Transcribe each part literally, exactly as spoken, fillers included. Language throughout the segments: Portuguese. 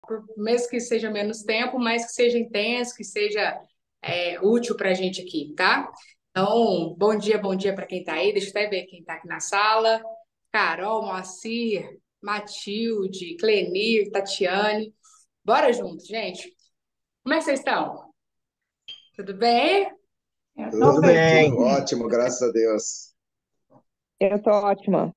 por- mesmo que seja menos tempo, mas que seja intenso, que seja é, útil para a gente aqui, tá? Então, bom dia, bom dia para quem está aí. Deixa eu até ver quem está aqui na sala. Carol, Moacir, Matilde, Clenir, Tatiane. Bora junto, gente. Como é que vocês estão? Tudo bem? Eu tô Tudo, bem, tudo ótimo, graças a Deus. eu tô ótima.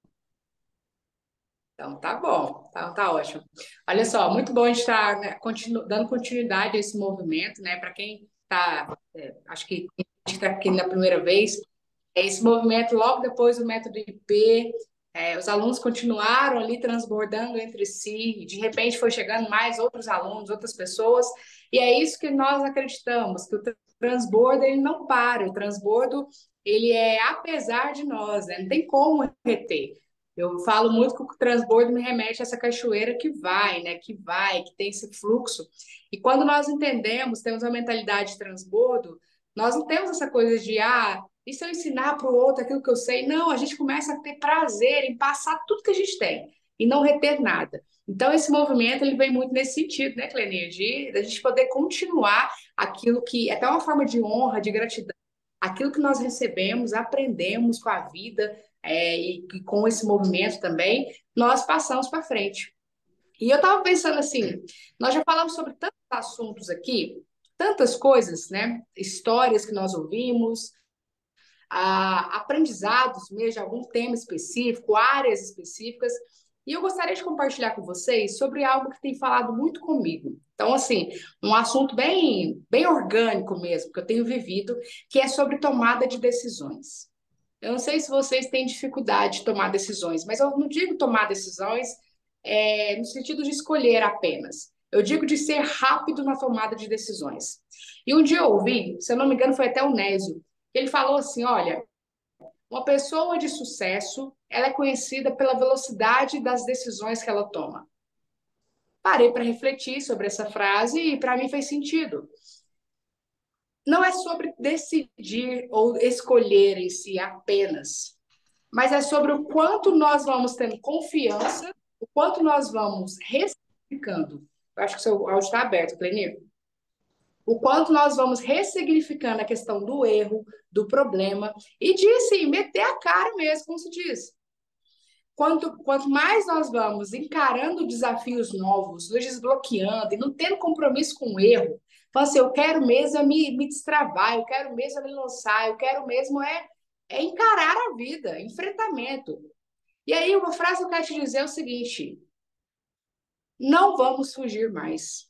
Então, tá bom, tá, tá ótimo. Olha só, muito bom a gente estar, né, continu- dando continuidade a esse movimento, né? Para quem está, acho que está aqui na primeira vez, é esse movimento logo depois do método I P, é, os alunos continuaram ali transbordando entre si, e de repente foi chegando mais outros alunos, outras pessoas, e é isso que nós acreditamos, que o transbordo ele não para, o transbordo ele é apesar de nós, né? Não tem como reter. Eu falo muito que o transbordo me remete a essa cachoeira que vai, né? Que vai, que tem esse fluxo. E quando nós entendemos, temos uma mentalidade de transbordo, nós não temos essa coisa de, ah, e se eu ensinar para o outro aquilo que eu sei? Não, a gente começa a ter prazer em passar tudo que a gente tem e não reter nada. Então, esse movimento ele vem muito nesse sentido, né, Clenir? De a gente poder continuar aquilo que é até uma forma de honra, de gratidão, aquilo que nós recebemos, aprendemos com a vida é, e, e com esse movimento também, nós passamos para frente. E eu estava pensando assim, nós já falamos sobre tantos assuntos aqui, tantas coisas, né? Histórias que nós ouvimos, a aprendizados mesmo de algum tema específico, áreas específicas. E eu gostaria de compartilhar com vocês sobre algo que tem falado muito comigo. Então, assim, um assunto bem, bem orgânico mesmo, que eu tenho vivido, que é sobre tomada de decisões. Eu não sei se vocês têm dificuldade de tomar decisões, mas eu não digo tomar decisões é, no sentido de escolher apenas. Eu digo de ser rápido na tomada de decisões. E um dia eu ouvi, se eu não me engano, foi até o Nésio, ele falou assim: olha, uma pessoa de sucesso, ela é conhecida pela velocidade das decisões que ela toma. Parei para refletir sobre essa frase e para mim fez sentido. Não é sobre decidir ou escolher em si apenas, mas é sobre o quanto nós vamos tendo confiança, o quanto nós vamos ressignificando. Eu acho que o seu áudio está aberto, Clenir. O quanto nós vamos ressignificando a questão do erro, do problema, e de, assim, meter a cara mesmo, como se diz. Quanto, quanto mais nós vamos encarando desafios novos, nos desbloqueando e não tendo compromisso com o erro, falando assim, eu quero mesmo é me, me destravar, eu quero mesmo é me lançar, eu quero mesmo é, é encarar a vida, enfrentamento. E aí, uma frase que eu quero te dizer é o seguinte: não vamos fugir mais.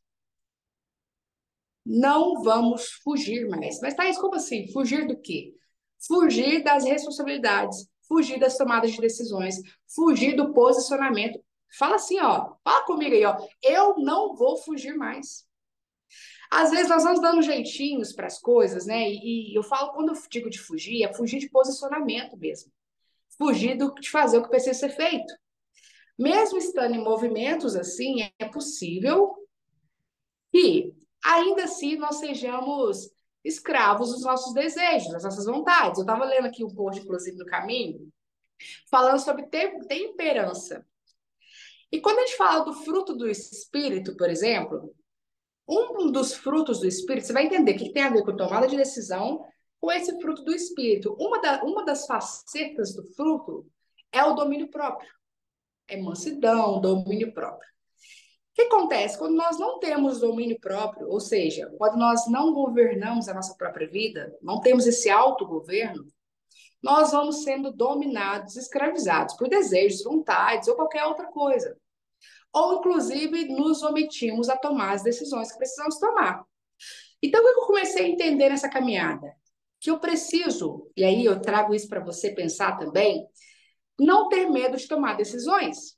Não vamos fugir mais. Mas, Thaís, como assim? Fugir do quê? Fugir das responsabilidades, fugir das tomadas de decisões, fugir do posicionamento. Fala assim, ó, fala comigo aí, ó. Eu não vou fugir mais. Às vezes nós vamos dando jeitinhos para as coisas, né? E, e eu falo, quando eu digo de fugir, é fugir de posicionamento mesmo. Fugir do, de fazer o que precisa ser feito. Mesmo estando em movimentos assim, é possível que ainda assim nós sejamos escravos dos nossos desejos, das nossas vontades. Eu estava lendo aqui um post, inclusive, no caminho, falando sobre tem- temperança. E quando a gente fala do fruto do espírito, por exemplo, um dos frutos do espírito, você vai entender o que tem a ver com tomada de decisão com esse fruto do espírito. Uma, da, uma das facetas do fruto é o domínio próprio, é mansidão, domínio próprio. O que acontece? Quando nós não temos domínio próprio, ou seja, quando nós não governamos a nossa própria vida, não temos esse autogoverno, nós vamos sendo dominados, escravizados por desejos, vontades ou qualquer outra coisa. Ou, inclusive, nos omitimos a tomar as decisões que precisamos tomar. Então, o que eu comecei a entender nessa caminhada? Que eu preciso, e aí eu trago isso para você pensar também, não ter medo de tomar decisões.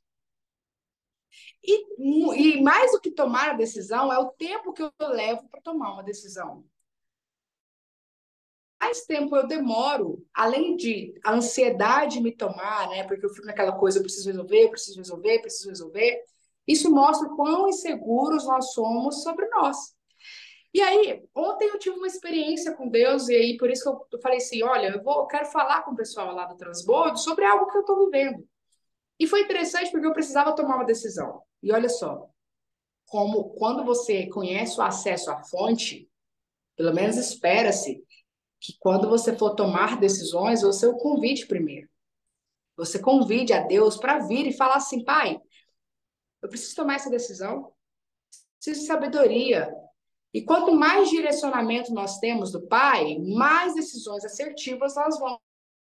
E, e mais do que tomar a decisão, é o tempo que eu levo para tomar uma decisão. Mais tempo eu demoro, além de a ansiedade me tomar, né? Porque eu fico naquela coisa, eu preciso resolver, eu preciso resolver, eu preciso resolver. Isso mostra o quão inseguros nós somos sobre nós. E aí, ontem eu tive uma experiência com Deus, e aí por isso que eu, eu falei assim: olha, eu, vou, eu quero falar com o pessoal lá do Transbordo sobre algo que eu estou vivendo. E foi interessante porque eu precisava tomar uma decisão. E olha só, como quando você conhece o acesso à fonte, pelo menos espera-se que quando você for tomar decisões, você o convide primeiro. Você convide a Deus para vir e falar assim, pai, eu preciso tomar essa decisão, preciso de sabedoria. E quanto mais direcionamento nós temos do pai, mais decisões assertivas nós vamos.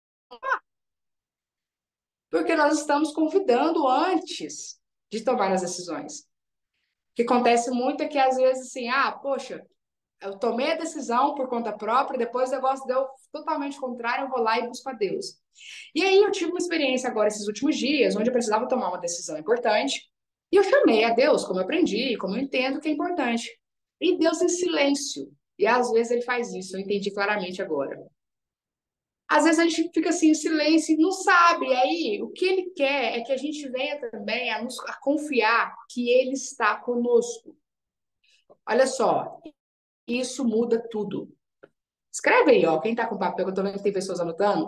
Porque nós estamos convidando antes de tomar as decisões. O que acontece muito é que às vezes assim, ah, poxa, eu tomei a decisão por conta própria, depois o negócio deu totalmente contrário, eu vou lá e busco a Deus. E aí eu tive uma experiência agora esses últimos dias, onde eu precisava tomar uma decisão importante, e eu chamei a Deus, como eu aprendi, como eu entendo que é importante. E Deus em silêncio. E às vezes ele faz isso, eu entendi claramente agora. Às vezes a gente fica assim em silêncio e não sabe. E aí, o que ele quer é que a gente venha também a, nos, a confiar que ele está conosco. Olha só, isso muda tudo. Escreve aí, ó, quem está com papel, que eu tô vendo que tem pessoas anotando.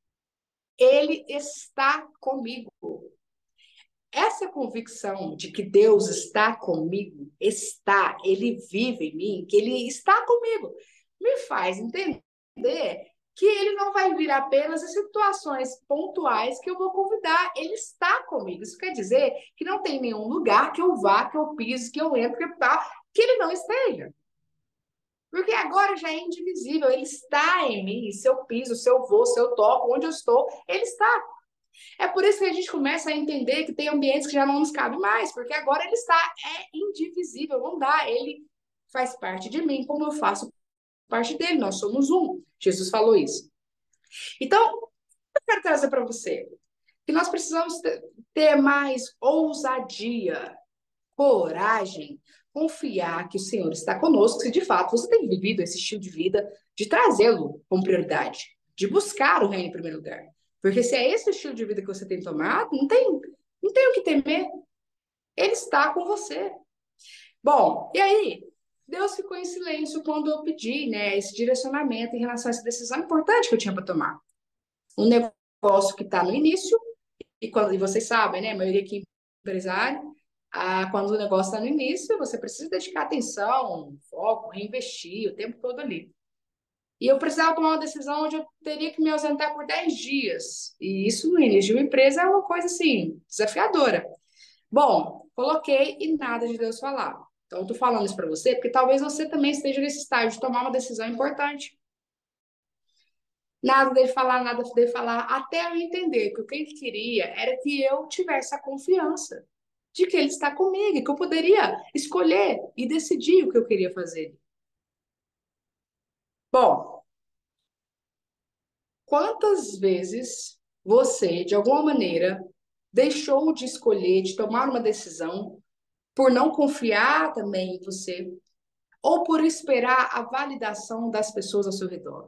Ele está comigo. Essa convicção de que Deus está comigo, está, ele vive em mim, que ele está comigo, me faz entender que ele não vai vir apenas em situações pontuais que eu vou convidar, ele está comigo. Isso quer dizer que não tem nenhum lugar que eu vá, que eu pise, que eu entre, que, que ele não esteja. Porque agora já é indivisível, ele está em mim, se eu piso, se eu vou, se eu toco, onde eu estou, ele está. É por isso que a gente começa a entender que tem ambientes que já não nos cabe mais, porque agora ele está, é indivisível, não dá, ele faz parte de mim, como eu faço parte dele, nós somos um. Jesus falou isso. Então, eu quero trazer para você que nós precisamos ter mais ousadia, coragem, confiar que o Senhor está conosco, se de fato você tem vivido esse estilo de vida, de trazê-lo como prioridade, de buscar o reino em primeiro lugar. Porque se é esse o estilo de vida que você tem tomado, não tem, não tem o que temer. Ele está com você. Bom, e aí? Deus ficou em silêncio quando eu pedi, né, esse direcionamento em relação a essa decisão importante que eu tinha para tomar. Um negócio que está no início, e, quando, e vocês sabem, né, a maioria aqui é empresário, ah, quando o negócio está no início, você precisa dedicar atenção, foco, reinvestir o tempo todo ali. E eu precisava tomar uma decisão onde eu teria que me ausentar por dez dias. E isso no início de uma empresa é uma coisa, assim, desafiadora. Bom, coloquei e nada de Deus falar. Então, eu tô falando isso para você porque talvez você também esteja nesse estágio de tomar uma decisão importante. Nada dele falar, nada dele falar, até eu entender que o que ele queria era que eu tivesse a confiança de que ele está comigo, que eu poderia escolher e decidir o que eu queria fazer. Bom, quantas vezes você, de alguma maneira, deixou de escolher, de tomar uma decisão por não confiar também em você ou por esperar a validação das pessoas ao seu redor?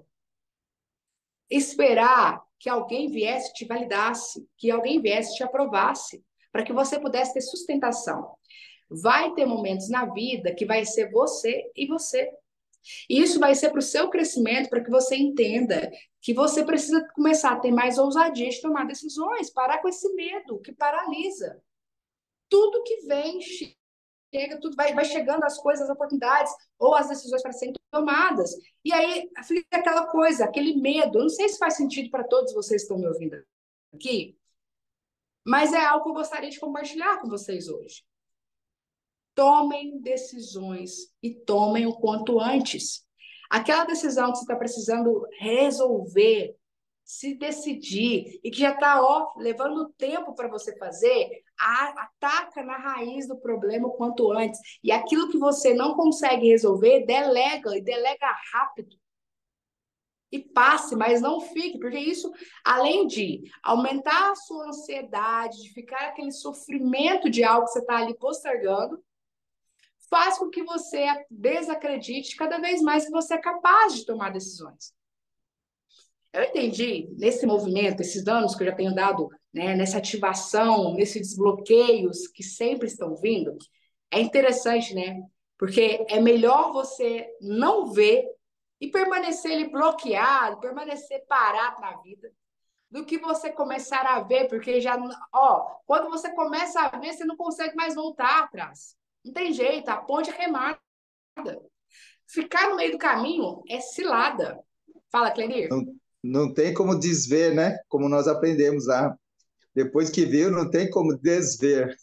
Esperar que alguém viesse te validasse, que alguém viesse te aprovasse, para que você pudesse ter sustentação. Vai ter momentos na vida que vai ser você e você. E isso vai ser para o seu crescimento, para que você entenda que você precisa começar a ter mais ousadia de tomar decisões, parar com esse medo que paralisa. Tudo que vem, chega, tudo vai, vai chegando as coisas, as oportunidades, ou as decisões para serem tomadas. E aí fica aquela coisa, aquele medo. Eu não sei se faz sentido para todos vocês que estão me ouvindo aqui, mas é algo que eu gostaria de compartilhar com vocês hoje. Tomem decisões e tomem o quanto antes. Aquela decisão que você está precisando resolver, se decidir e que já está levando tempo para você fazer, a, ataca na raiz do problema o quanto antes. E aquilo que você não consegue resolver, delega e delega rápido. E passe, mas não fique, porque isso, além de aumentar a sua ansiedade, de ficar aquele sofrimento de algo que você está ali postergando, faz com que você desacredite cada vez mais que você é capaz de tomar decisões. Eu entendi, nesse movimento, esses anos que eu já tenho dado, né, nessa ativação, nesses desbloqueios que sempre estão vindo, é interessante, né? Porque é melhor você não ver e permanecer ali bloqueado, permanecer parado na vida, do que você começar a ver, porque já, ó, quando você começa a ver, você não consegue mais voltar atrás. Não tem jeito, a ponte é remada. Ficar no meio do caminho é cilada. Fala, Clenir. Não, não tem como desver, né? Como nós aprendemos lá. Depois que viu, não tem como desver.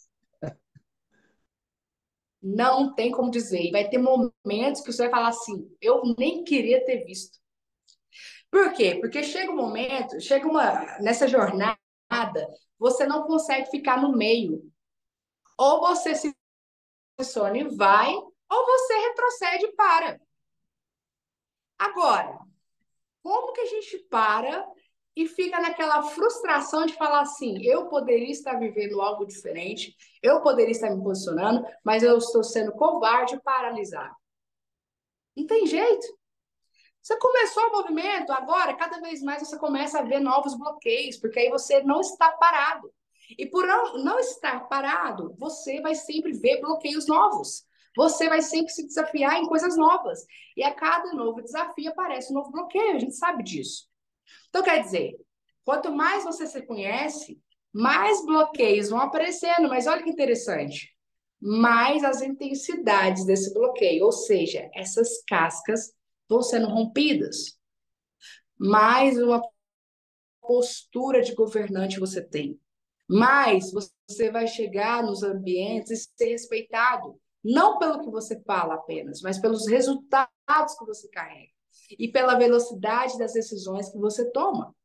Não tem como dizer. E vai ter momentos que você vai falar assim: eu nem queria ter visto. Por quê? Porque chega um momento, chega uma. Nessa jornada, você não consegue ficar no meio. Ou você se posiciona e vai, ou você retrocede e para. Agora, como que a gente para e fica naquela frustração de falar assim: eu poderia estar vivendo algo diferente, eu poderia estar me posicionando, mas eu estou sendo covarde e paralisado. Não tem jeito. Você começou o movimento, agora, cada vez mais você começa a ver novos bloqueios, porque aí você não está parado. E por não estar parado, você vai sempre ver bloqueios novos. Você vai sempre se desafiar em coisas novas. E a cada novo desafio aparece um novo bloqueio, a gente sabe disso. Então, quer dizer, quanto mais você se conhece, mais bloqueios vão aparecendo. Mas olha que interessante. Mais as intensidades desse bloqueio, ou seja, essas cascas vão sendo rompidas. Mais uma postura de governante você tem. Mais você vai chegar nos ambientes e ser respeitado. Não pelo que você fala apenas, mas pelos resultados que você carrega. E pela velocidade das decisões que você toma.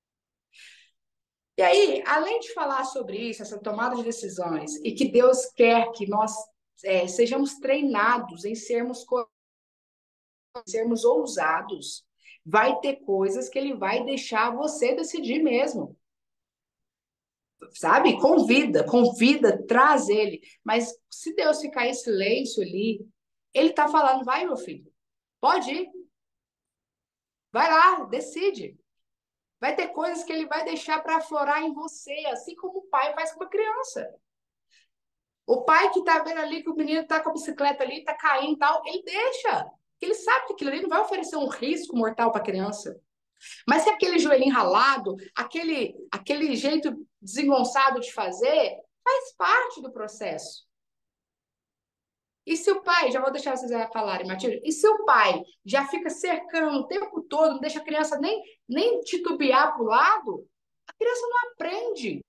E aí, além de falar sobre isso, essa tomada de decisões, e que Deus quer que nós é, sejamos treinados em sermos, sermos ousados, vai ter coisas que Ele vai deixar você decidir mesmo. Sabe? Convida, convida, traz Ele. Mas se Deus ficar em silêncio ali, Ele está falando: vai, meu filho, pode ir. Vai lá, decide. Vai ter coisas que Ele vai deixar para aflorar em você, assim como o pai faz com a criança. O pai que tá vendo ali que o menino tá com a bicicleta ali, tá caindo e tal, ele deixa. Porque ele sabe que aquilo ali não vai oferecer um risco mortal para a criança. Mas se aquele joelhinho ralado, aquele, aquele jeito desengonçado de fazer, faz parte do processo. E se o pai, já vou deixar vocês falarem, Matilde, e se o pai já fica cercando o tempo todo, não deixa a criança nem, nem titubear para o lado, a criança não aprende.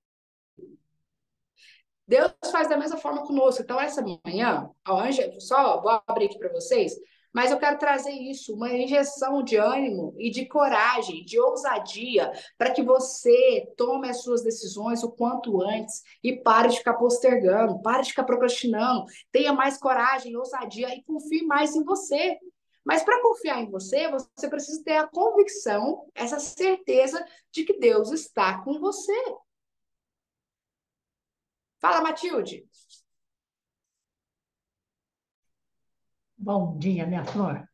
Deus faz da mesma forma conosco. Então, essa manhã, a Ângela, só vou abrir aqui para vocês, mas eu quero trazer isso, uma injeção de ânimo e de coragem, de ousadia, para que você tome as suas decisões o quanto antes e pare de ficar postergando, pare de ficar procrastinando, tenha mais coragem, ousadia e confie mais em você. Mas para confiar em você, você precisa ter a convicção, essa certeza de que Deus está com você. Fala, Matilde. Bom dia, minha flor.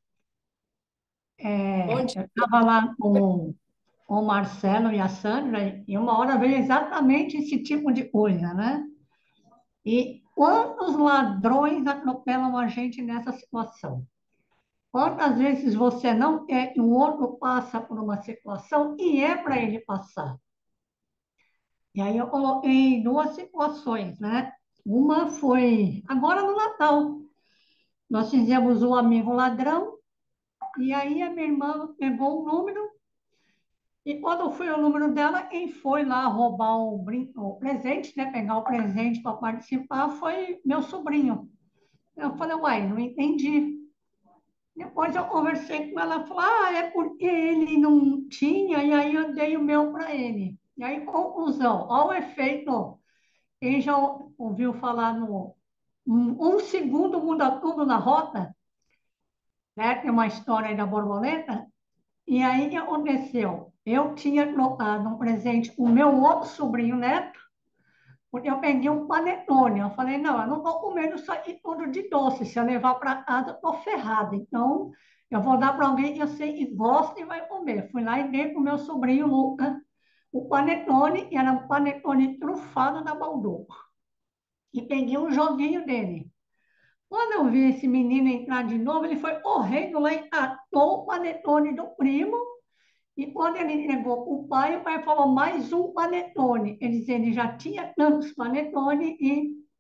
Bom É, dia. eu estava lá com, com o Marcelo e a Sandra, e uma hora veio exatamente esse tipo de coisa, né? E quantos ladrões atropelam a gente nessa situação? Quantas vezes você não quer que o outro passe por uma situação e é para ele passar? E aí eu coloquei duas situações, né? Uma foi agora no Natal. Nós fizemos um amigo ladrão. E aí a minha irmã pegou o número, e quando foi o número dela, quem foi lá roubar o, brin... o presente, né? Pegar o presente para participar, foi meu sobrinho. Eu falei, uai, não entendi. Depois eu conversei com ela, ela falou, ah, é porque ele não tinha, e aí eu dei o meu para ele. E aí, conclusão, ao efeito, quem já ouviu falar no um, um segundo muda tudo na rota, né? Tem uma história aí da borboleta. E aí, o que aconteceu? Eu tinha trocado um presente com o meu outro sobrinho neto, porque eu peguei um panetone. Eu falei, não, eu não vou comer isso aqui tudo de doce. Se eu levar para casa, eu estou ferrada. Então, eu vou dar para alguém que eu sei que gosta e vai comer. Fui lá e dei para o meu sobrinho Lucas o panetone, e era um panetone trufado da Balduco. E peguei um joguinho dele. Quando eu vi esse menino entrar de novo, ele foi correndo lá e catou o panetone do primo. E quando ele entregou o pai, o pai falou mais um panetone. Quer dizer, ele já tinha tantos panetone e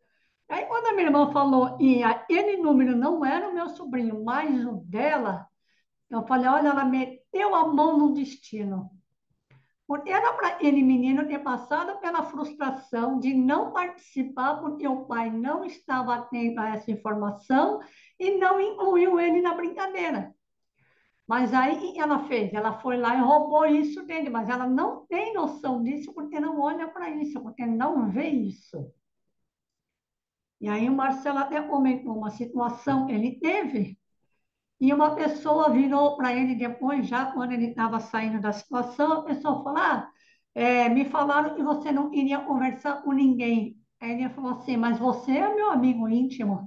Aí, quando a minha irmã falou, e aquele número não era o meu sobrinho, mas o dela, eu falei, olha, ela meteu a mão no destino. Porque era para ele, menino, ter passado pela frustração de não participar, porque o pai não estava atento a essa informação e não incluiu ele na brincadeira. Mas aí o que ela fez? Ela foi lá e roubou isso dele, mas ela não tem noção disso porque não olha para isso, porque não vê isso. E aí o Marcelo até comentou uma situação que ele teve, e uma pessoa virou para ele depois, já quando ele estava saindo da situação, a pessoa falou, ah, é, me falaram que você não queria conversar com ninguém. Aí ele falou assim, mas você é meu amigo íntimo.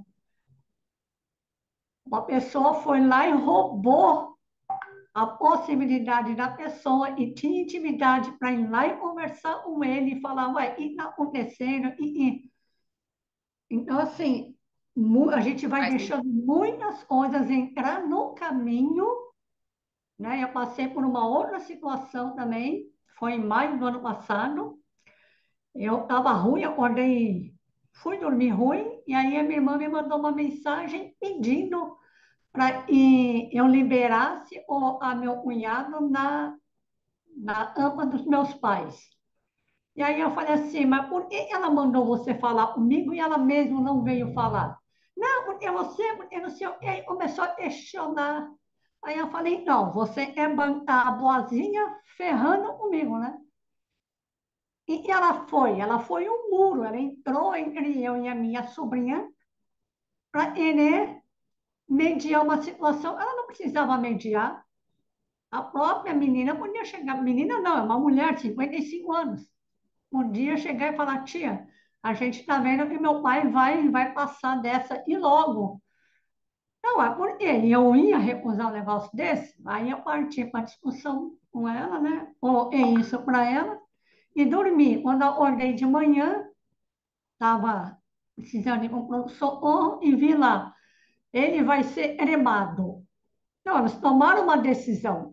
Uma pessoa foi lá e roubou a possibilidade da pessoa e tinha intimidade para ir lá e conversar com ele e falar, ué, o que está acontecendo? E, e então, assim, mu- a gente vai Faz sentido. deixando muitas coisas entrar no caminho, né? Eu passei por uma outra situação também, foi em maio do ano passado. Eu estava ruim, acordei, fui dormir ruim, e aí a minha irmã me mandou uma mensagem pedindo para que eu liberasse o, a meu cunhado na, na ama dos meus pais. E aí eu falei assim, mas por que ela mandou você falar comigo e ela mesmo não veio falar? Não, porque você, porque não sei o quê. Aí começou a questionar. Aí eu falei, não, você é ban- a boazinha ferrando comigo, né? E ela foi, ela foi um muro, ela entrou entre eu e a minha sobrinha para querer mediar uma situação. Ela não precisava mediar. A própria menina podia chegar, menina não, é uma mulher de cinquenta e cinco anos. Um dia chegar e falar, tia, a gente está vendo que meu pai vai, vai passar dessa e logo. Não, é porque eu ia recusar um negócio desse, aí eu parti para discussão com ela, né? Coloquei isso para ela e dormi. Quando eu acordei de manhã, estava precisando de um pronto-socorro e vi lá, ele vai ser cremado. Então, eles tomaram uma decisão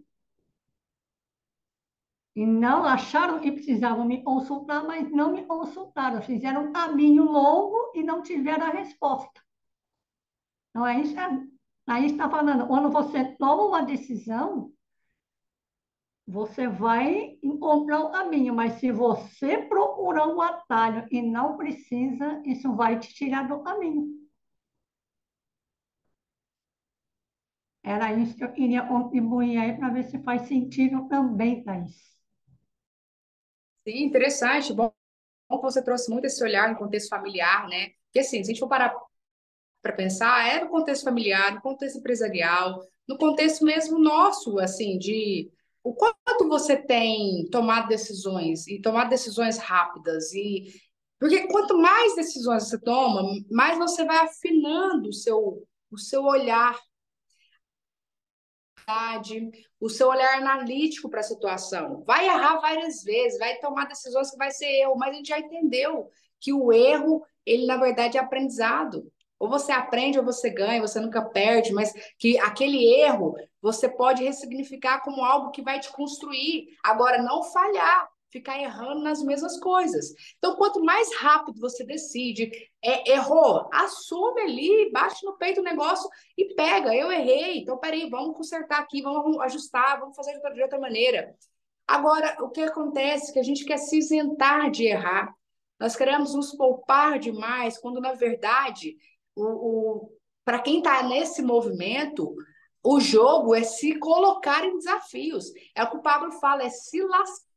e não acharam que precisavam me consultar, mas não me consultaram. Fizeram um caminho longo e não tiveram a resposta. Então, aí está, aí está falando, quando você toma uma decisão, você vai encontrar o caminho, mas se você procurar um atalho e não precisa, isso vai te tirar do caminho. Era isso que eu queria contribuir aí para ver se faz sentido também, Thaís. Sim, interessante. Bom, bom que você trouxe muito esse olhar no contexto familiar, né? Porque assim, se a gente for parar para pensar, é no contexto familiar, no contexto empresarial, no contexto mesmo nosso, assim, de o quanto você tem tomado decisões e tomado decisões rápidas e porque quanto mais decisões você toma, mais você vai afinando o seu o seu olhar, o seu olhar analítico para a situação. Vai errar várias vezes, vai tomar decisões que vai ser erro, mas a gente já entendeu que o erro, ele na verdade é aprendizado. Ou você aprende ou você ganha, você nunca perde, mas que aquele erro você pode ressignificar como algo que vai te construir. Agora, não falhar, ficar errando nas mesmas coisas. Então, quanto mais rápido você decide, é, errou, assume ali, bate no peito o negócio e pega, eu errei, então peraí, vamos consertar aqui, vamos ajustar, vamos fazer de outra maneira. Agora, o que acontece é que a gente quer se isentar de errar, nós queremos nos poupar demais, quando na verdade, o, o, para quem está nesse movimento, o jogo é se colocar em desafios. É o que o Pablo fala, é se lascar.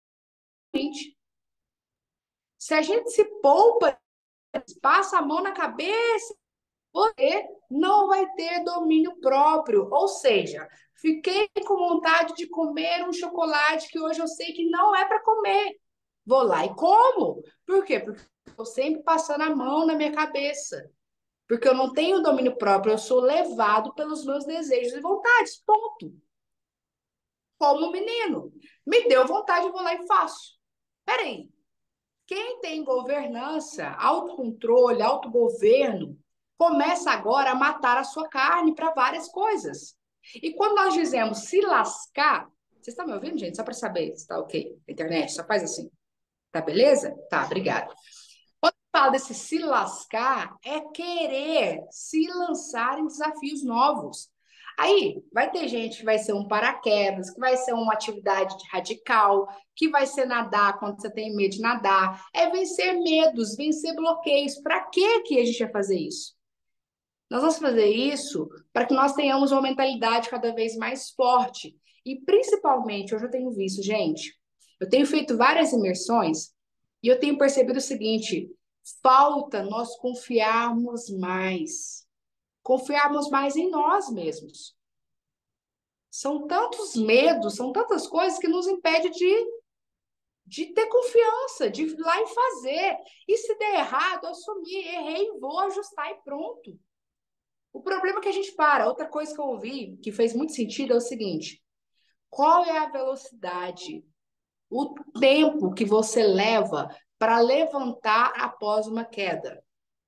Se a gente se poupa, passa a mão na cabeça, você não vai ter domínio próprio. Ou seja, fiquei com vontade de comer um chocolate que hoje eu sei que não é para comer. Vou lá e como. Por quê? Porque estou sempre passando a mão na minha cabeça. Porque eu não tenho domínio próprio, eu sou levado pelos meus desejos e vontades. Ponto. Como menino. Me deu vontade, eu vou lá e faço. Peraí. Quem tem governança, autocontrole, autogoverno, começa agora a matar a sua carne para várias coisas. E quando nós dizemos se lascar, vocês estão me ouvindo, gente? Só para saber se está ok. A internet, só faz assim. Tá beleza? Tá, obrigada. fala desse se lascar é querer se lançar em desafios novos. Aí vai ter gente que vai ser um paraquedas, que vai ser uma atividade radical, que vai ser nadar quando você tem medo de nadar. É vencer medos, vencer bloqueios. Para que que a gente vai fazer isso? Nós vamos fazer isso para que nós tenhamos uma mentalidade cada vez mais forte. E principalmente, hoje eu tenho visto, gente, eu tenho feito várias imersões e eu tenho percebido o seguinte: falta nós confiarmos mais. Confiarmos mais em nós mesmos. São tantos medos, são tantas coisas que nos impedem de, de ter confiança, de ir lá e fazer. E se der errado, assumir, errei, vou ajustar e pronto. O problema é que a gente para. Outra coisa que eu ouvi, que fez muito sentido, é o seguinte: qual é a velocidade, o tempo que você leva para levantar após uma queda?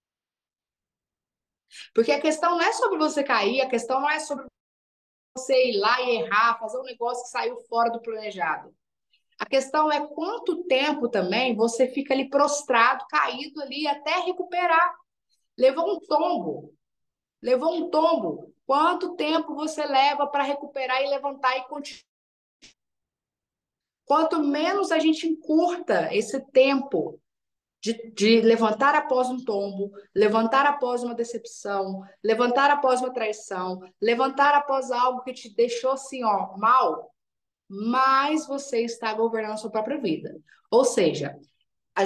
Porque a questão não é sobre você cair, a questão não é sobre você ir lá e errar, fazer um negócio que saiu fora do planejado. A questão é quanto tempo também você fica ali prostrado, caído ali, até recuperar. Levou um tombo. Levou um tombo. Quanto tempo você leva para recuperar e levantar e continuar? Quanto menos a gente encurta esse tempo de, de levantar após um tombo, levantar após uma decepção, levantar após uma traição, levantar após algo que te deixou assim, ó, mal, mais você está governando a sua própria vida. Ou seja, a,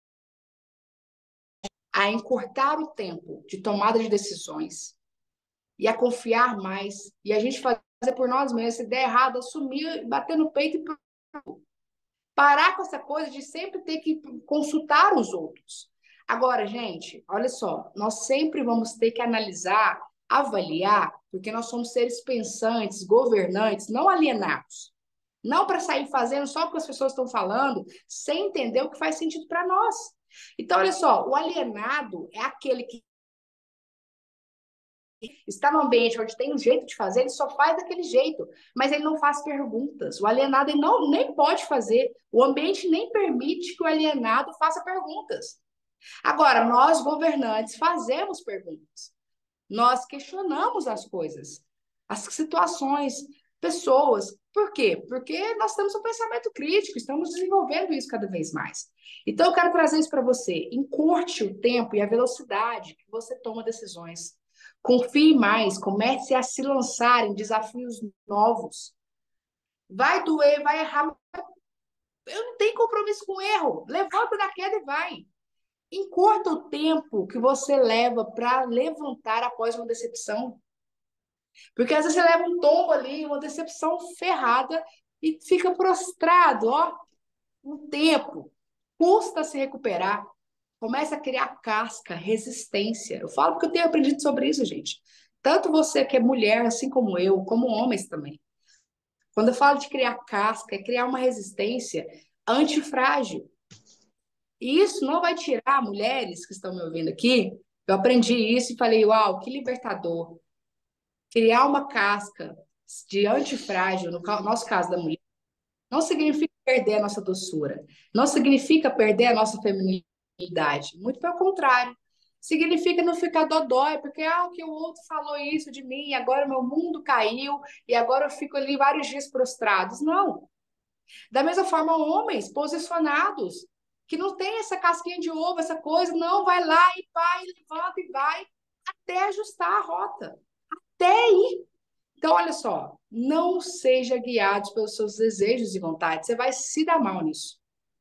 a encurtar o tempo de tomada de decisões e a confiar mais, e a gente fazer por nós mesmos, se der errado, assumir, bater no peito e parar com essa coisa de sempre ter que consultar os outros. Agora, gente, olha só, nós sempre vamos ter que analisar, avaliar, porque nós somos seres pensantes, governantes, não alienados. Não para sair fazendo só o que as pessoas estão falando, sem entender o que faz sentido para nós. Então, olha só, o alienado é aquele que está no ambiente onde tem um jeito de fazer, ele só faz daquele jeito, mas ele não faz perguntas. O alienado ele não, nem pode fazer, o ambiente nem permite que o alienado faça perguntas. Agora, nós governantes fazemos perguntas, nós questionamos as coisas, as situações, pessoas. Por quê? Porque nós temos um pensamento crítico, estamos desenvolvendo isso cada vez mais. Então, eu quero trazer isso para você. Encurte o tempo e a velocidade que você toma decisões. Confie mais, comece a se lançar em desafios novos. Vai doer, vai errar. Eu não tenho compromisso com erro. Levanta da queda e vai. Encurta o tempo que você leva para levantar após uma decepção. Porque às vezes você leva um tombo ali, uma decepção ferrada e fica prostrado, ó, um tempo. Custa se recuperar. Começa a criar casca, resistência. Eu falo porque eu tenho aprendido sobre isso, gente. Tanto você que é mulher, assim como eu, como homens também. Quando eu falo de criar casca, é criar uma resistência antifrágil. E isso não vai tirar mulheres que estão me ouvindo aqui. Eu aprendi isso e falei, uau, que libertador. Criar uma casca de antifrágil, no nosso caso da mulher, não significa perder a nossa doçura. Não significa perder a nossa feminilidade. Muito pelo contrário. Significa não ficar dodói, porque ah, que o outro falou isso de mim, agora meu mundo caiu, e agora eu fico ali vários dias prostrados. Não. Da mesma forma, homens posicionados, que não tem essa casquinha de ovo, essa coisa, não, vai lá e vai, levanta e vai, até ajustar a rota. Até ir. Então, olha só, não seja guiado pelos seus desejos e vontades, você vai se dar mal nisso.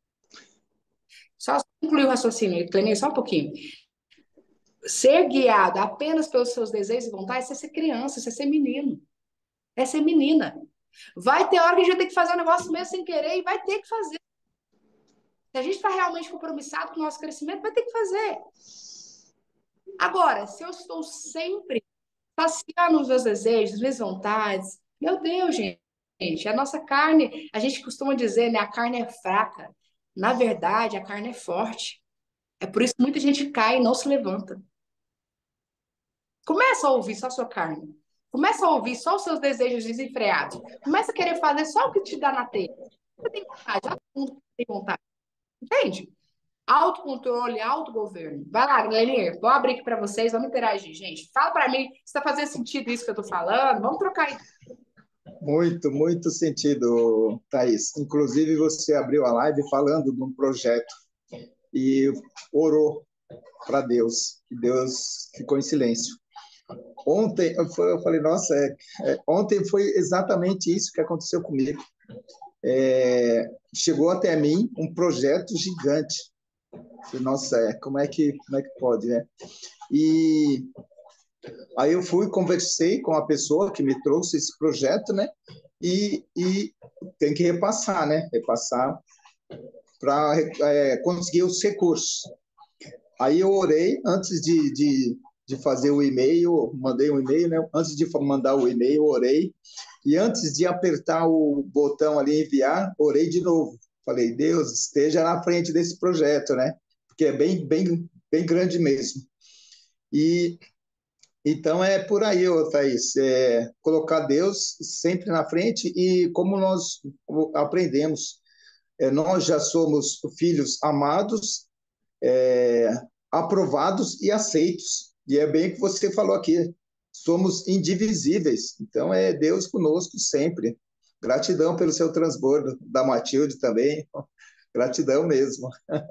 Só concluir o raciocínio, Clenir, só um pouquinho. Ser guiado apenas pelos seus desejos e vontades é ser criança, é ser menino, é ser menina. Vai ter hora que a gente vai ter que fazer um negócio mesmo sem querer e vai ter que fazer. Se a gente está realmente compromissado com o nosso crescimento, vai ter que fazer. Agora, se eu estou sempre saciando os meus desejos, as minhas vontades, meu Deus, gente, a nossa carne, a gente costuma dizer, né, a carne é fraca. Na verdade, a carne é forte. É por isso que muita gente cai e não se levanta. Começa a ouvir só a sua carne. Começa a ouvir só os seus desejos desenfreados. Começa a querer fazer só o que te dá na telha. Você tem vontade, todo mundo tem vontade. Entende? Autocontrole, autogoverno. Vai lá, galerinha, vou abrir aqui para vocês, vamos interagir, gente. Fala para mim se está fazendo sentido isso que eu estou falando. Vamos trocar ideia. Muito, muito sentido, Thaís. Inclusive, você abriu a live falando de um projeto e orou para Deus, e Deus ficou em silêncio. Ontem, eu falei, nossa, é, é, ontem foi exatamente isso que aconteceu comigo. É, chegou até mim um projeto gigante. Falei, nossa, é, como é que, como é que pode, né? E aí eu fui, conversei com a pessoa que me trouxe esse projeto, né? E, e tem que repassar, né? Repassar para é, conseguir os recursos. Aí eu orei antes de, de, de fazer o e-mail, mandei um e-mail, né? Antes de mandar o e-mail, eu orei. E antes de apertar o botão ali, enviar, orei de novo. Falei, Deus, esteja na frente desse projeto, né? Porque é bem, bem, bem grande mesmo. E então é por aí, ô, Thaís, é, colocar Deus sempre na frente e como nós aprendemos, é, nós já somos filhos amados, é, aprovados e aceitos. E é bem o que você falou aqui, somos indivisíveis. Então é Deus conosco sempre. Gratidão pelo seu transbordo, da Matilde também. Gratidão mesmo.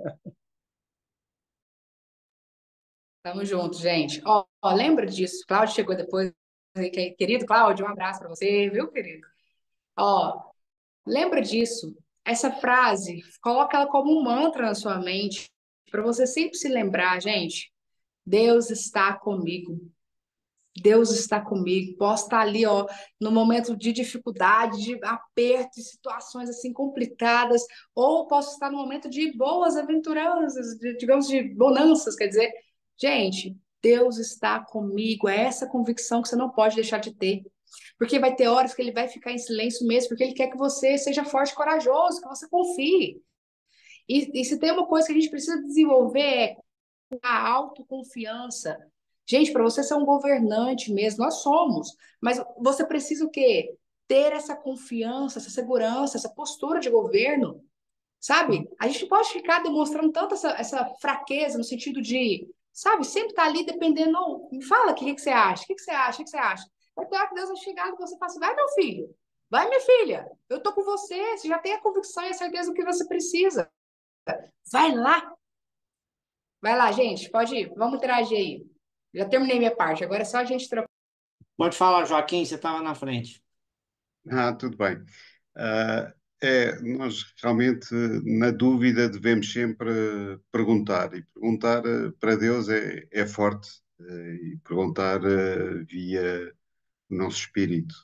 Tamo junto, gente. Ó, ó, lembra disso? Cláudio chegou depois. Querido Cláudio, um abraço para você, viu, querido? Ó, lembra disso? Essa frase, coloca ela como um mantra na sua mente, para você sempre se lembrar, gente. Deus está comigo. Deus está comigo. Posso estar ali, ó, no momento de dificuldade, de aperto, de situações assim complicadas, ou posso estar no momento de boas aventuranças, de, digamos, de bonanças, quer dizer, gente, Deus está comigo. É essa convicção que você não pode deixar de ter. Porque vai ter horas que ele vai ficar em silêncio mesmo, porque ele quer que você seja forte e corajoso, que você confie. E, e se tem uma coisa que a gente precisa desenvolver é a autoconfiança. Gente, para você ser um governante mesmo, nós somos, mas você precisa o quê? Ter essa confiança, essa segurança, essa postura de governo, sabe? A gente não pode ficar demonstrando tanto essa, essa fraqueza no sentido de, sabe, sempre estar tá ali dependendo, não, me fala aqui, o que, que você acha? O que, que você acha? O que, que você acha? Vai ter hora que Deus vai chegar e você fala assim, vai meu filho, vai minha filha, eu tô com você, você já tem a convicção e a certeza do que você precisa. Vai lá, vai lá, gente, pode ir, vamos interagir aí. Já terminei minha parte, agora é só a gente trocar. Pode falar, Joaquim, você estava na frente. Ah, tudo bem. Ah, é, nós realmente, na dúvida, devemos sempre perguntar. E perguntar eh, para Deus é, é forte. eh, E perguntar eh, via o nosso espírito.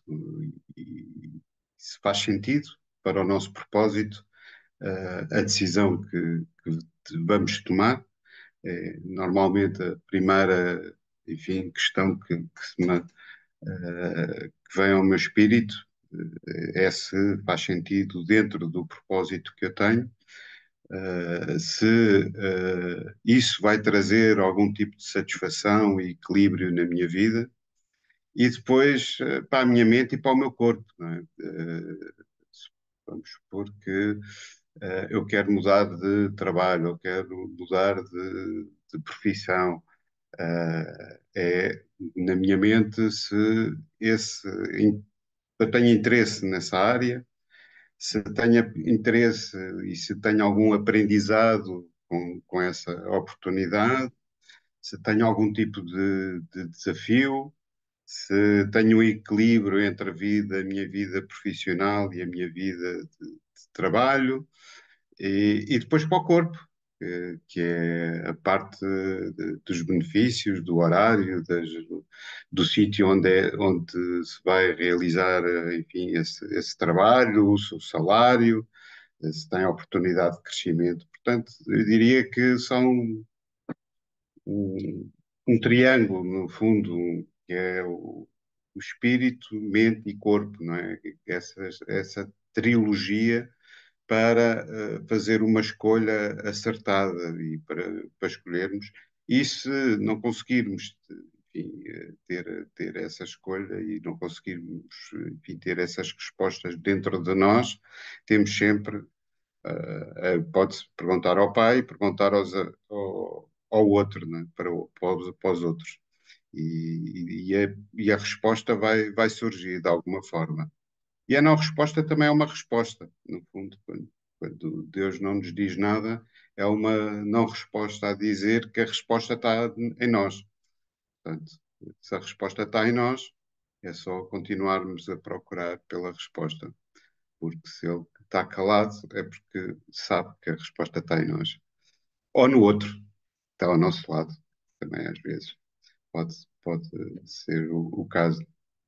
E se faz sentido para o nosso propósito, eh, a decisão que, que vamos tomar. É, normalmente, a primeira, enfim, questão que, que se me eh, que vem ao meu espírito eh, é se faz sentido dentro do propósito que eu tenho, eh, se eh, isso vai trazer algum tipo de satisfação e equilíbrio na minha vida, e depois eh, para a minha mente e para o meu corpo. Não é? Eh, vamos supor que eh, eu quero mudar de trabalho, eu quero mudar de, de profissão. Uh, é na minha mente se esse eu tenho interesse nessa área, se tenho interesse e se tenho algum aprendizado com, com essa oportunidade, se tenho algum tipo de, de desafio, se tenho um equilíbrio entre a vida, a minha vida profissional e a minha vida de, de trabalho, e, e depois para o corpo, que, que é a parte de- dos benefícios, do horário, das- do sítio onde, é- onde se vai realizar, eh, enfim, esse, esse trabalho, o seu salário, eh, se tem oportunidade de crescimento. Portanto, eu diria que são um, um triângulo, no fundo, um- que é o, o espírito, mente e corpo, não é? Essa, essa trilogia para uh, fazer uma escolha acertada e para, para escolhermos. E se não conseguirmos, enfim, eh, ter, ter essa escolha e não conseguirmos, enfim, ter essas respostas dentro de nós, temos sempre Uh, uh, pode-se perguntar ao pai, perguntar aos, ao, ao outro, né? para, o, para, os, para os outros. E, e, a, e a resposta vai, vai surgir de alguma forma. E a não resposta também é uma resposta, no fundo, quando, quando Deus não nos diz nada, é uma não resposta a dizer que a resposta está em nós. Portanto, se a resposta está em nós, é só continuarmos a procurar pela resposta. Porque se ele está calado, é porque sabe que a resposta está em nós. Ou no outro, está ao nosso lado, também às vezes. Pode, pode ser o, o caso.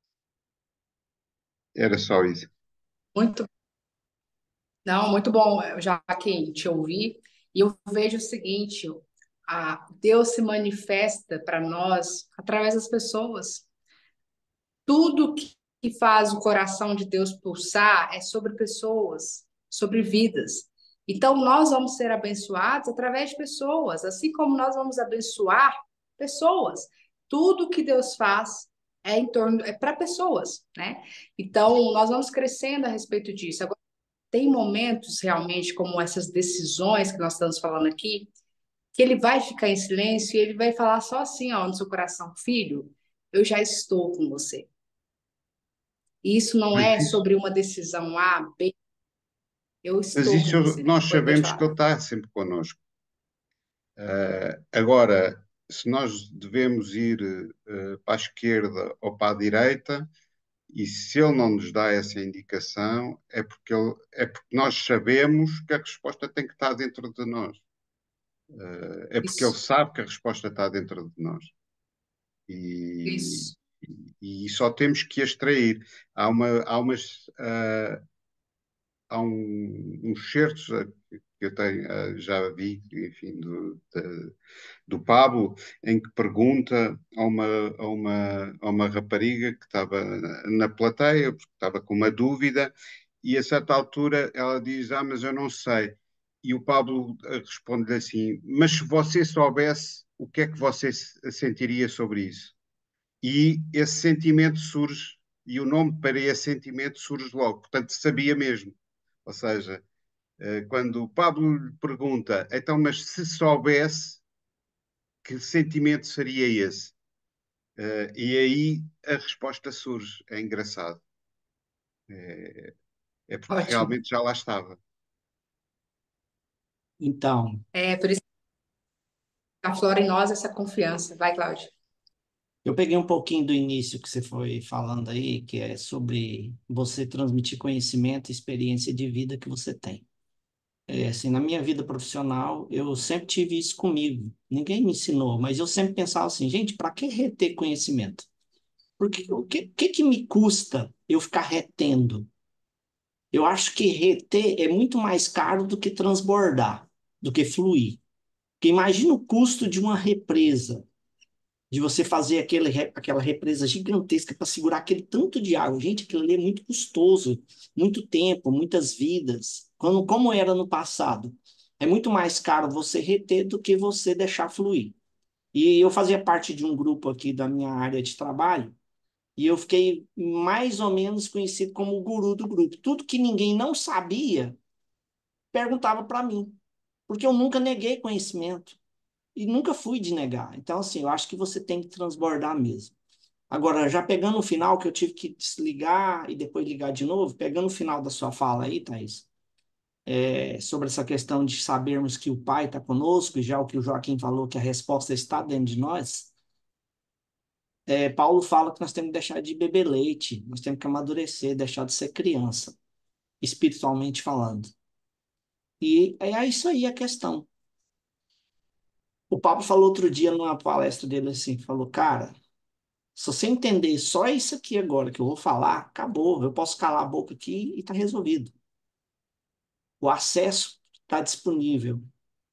Era só isso. Muito, não, muito bom, Joaquim, te ouvir. E eu vejo o seguinte, a, Deus se manifesta para nós através das pessoas. Tudo que que faz o coração de Deus pulsar é sobre pessoas, sobre vidas. Então, nós vamos ser abençoados através de pessoas, assim como nós vamos abençoar pessoas. Tudo que Deus faz é em torno, é para pessoas, né? Então, nós vamos crescendo a respeito disso. Agora, tem momentos realmente, como essas decisões que nós estamos falando aqui, que ele vai ficar em silêncio e ele vai falar só assim, ó, no seu coração, filho, eu já estou com você. E isso não Mas é isso, sobre uma decisão A, B, eu mas estou com isso você. nós Pode, pode sabemos que falar. ele está sempre connosco. Uh, agora, se nós devemos ir uh, para a esquerda ou para a direita, e se ele não nos dá essa indicação, é porque, ele, é porque nós sabemos que a resposta tem que estar dentro de nós. Uh, é porque ele Isso, sabe que a resposta está dentro de nós. E, isso. e só temos que extrair. Há, uma, há umas. Uh, há um, uns certos que eu tenho, uh, já vi, enfim, do, de, do Pablo, em que pergunta a uma, a uma, a uma rapariga que estava na plateia, porque estava com uma dúvida, e a certa altura ela diz: Ah, mas eu não sei. E o Pablo responde-lhe assim: Mas se você soubesse, o que é que você sentiria sobre isso? E esse sentimento surge, e o nome para esse sentimento surge logo, portanto, sabia mesmo. Ou seja, quando o Pablo lhe pergunta, então, mas se soubesse, que sentimento seria esse? Uh, e aí a resposta surge. É engraçado. É, é porque Ótimo. realmente já lá estava. Então, É por isso que aflora em nós essa confiança. Vai, Cláudio. eu peguei um pouquinho do início que você foi falando aí, que é sobre você transmitir conhecimento e experiência de vida que você tem. É, assim, na minha vida profissional, eu sempre tive isso comigo. Ninguém me ensinou, mas eu sempre pensava assim, gente, para que reter conhecimento? Porque o que, que que me custa eu ficar retendo? Eu acho que reter é muito mais caro do que transbordar, do que fluir. Porque imagina o custo de uma represa, de você fazer aquele, re- aquela represa gigantesca para segurar aquele tanto de água. Gente, aquilo ali é muito custoso, muito tempo, muitas vidas. Quando, como era no passado? É muito mais caro você reter do que você deixar fluir. E eu fazia parte de um grupo aqui da minha área de trabalho, e eu fiquei mais ou menos conhecido como o guru do grupo. Tudo que ninguém não sabia, perguntava para mim, porque eu nunca neguei conhecimento e nunca fui de negar. Então, assim, eu acho que você tem que transbordar mesmo. Agora, já pegando o final, que eu tive que desligar e depois ligar de novo, pegando o final da sua fala aí, Thaís, é, sobre essa questão de sabermos que o Pai está conosco, e já o que o Joaquim falou, que a resposta está dentro de nós, é, Paulo fala que nós temos que deixar de beber leite, nós temos que amadurecer, deixar de ser criança, espiritualmente falando. E é isso aí a questão. O Pablo falou outro dia numa palestra dele assim, falou, cara, se você entender só isso aqui agora que eu vou falar, acabou. Eu posso calar a boca aqui e está resolvido. O acesso está disponível.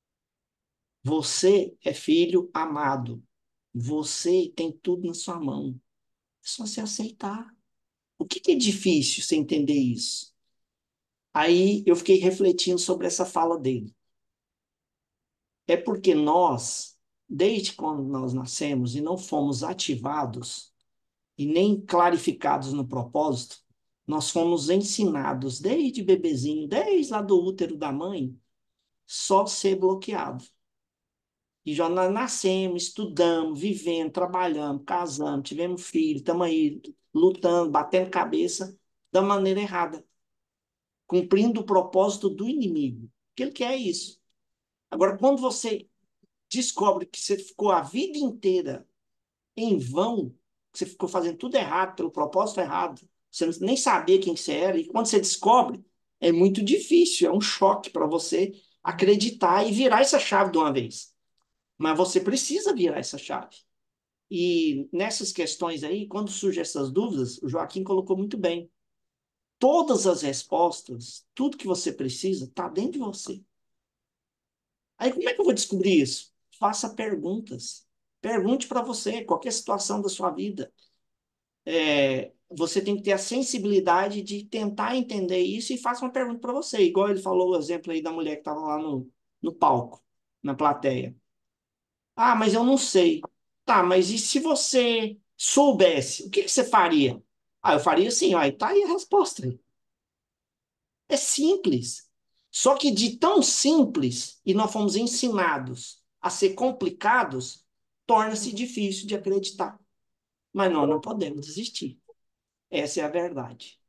Você é filho amado. Você tem tudo na sua mão. É só você aceitar. O que que é difícil você entender isso? Aí eu fiquei refletindo sobre essa fala dele. É porque nós, desde quando nós nascemos e não fomos ativados e nem clarificados no propósito, nós fomos ensinados desde bebezinho, desde lá do útero da mãe, só ser bloqueado. E já nós nascemos, estudamos, vivemos, trabalhamos, casamos, tivemos filho, estamos aí lutando, batendo cabeça da maneira errada, cumprindo o propósito do inimigo, que ele quer isso. Agora, quando você descobre que você ficou a vida inteira em vão, que você ficou fazendo tudo errado, pelo propósito errado, você nem sabia quem você era, e quando você descobre, é muito difícil, é um choque para você acreditar e virar essa chave de uma vez. Mas você precisa virar essa chave. E nessas questões aí, quando surgem essas dúvidas, o Joaquim colocou muito bem. Todas as respostas, tudo que você precisa, está dentro de você. Aí como é que eu vou descobrir isso? Faça perguntas. Pergunte para você, qualquer situação da sua vida. É, você tem que ter a sensibilidade de tentar entender isso e faça uma pergunta para você. Igual ele falou o exemplo aí da mulher que estava lá no, no palco, na plateia. Ah, mas eu não sei. Tá, mas e se você soubesse, o que que você faria? Ah, eu faria assim, ó, e tá aí a resposta. É simples. Só que de tão simples, e nós fomos ensinados a ser complicados, torna-se difícil de acreditar. Mas nós não podemos desistir. Essa é a verdade.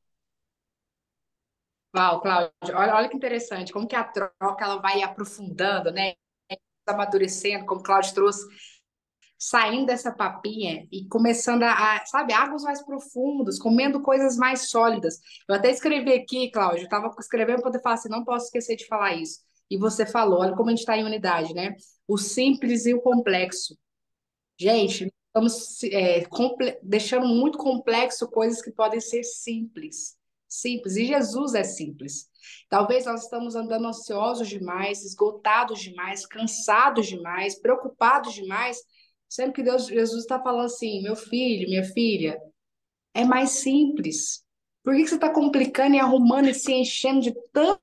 Uau, Cláudio, olha, olha que interessante, como que a troca ela vai aprofundando, né? Amadurecendo, como o Cláudio trouxe, saindo dessa papinha e começando a, a, sabe, águas mais profundas, comendo coisas mais sólidas. Eu até escrevi aqui, Cláudio, eu estava escrevendo para poder falar assim, não posso esquecer de falar isso. E você falou, olha como a gente está em unidade, né? O simples e o complexo. Gente, estamos é, comple- deixando muito complexo coisas que podem ser simples. Simples. E Jesus é simples. Talvez nós estamos andando ansiosos demais, esgotados demais, cansados demais, preocupados demais, sendo que Deus, Jesus está falando assim: meu filho, minha filha, é mais simples. Por que que você está complicando e arrumando e se enchendo de tantas